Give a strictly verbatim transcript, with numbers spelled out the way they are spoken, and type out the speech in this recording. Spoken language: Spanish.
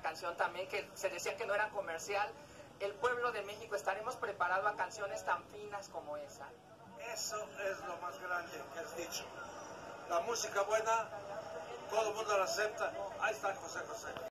canción también que se decía que no era comercial. El pueblo de México, ¿estaremos preparados a canciones tan finas como esa? Eso es lo más grande que has dicho. La música buena, todo el mundo la acepta. Ahí está José José.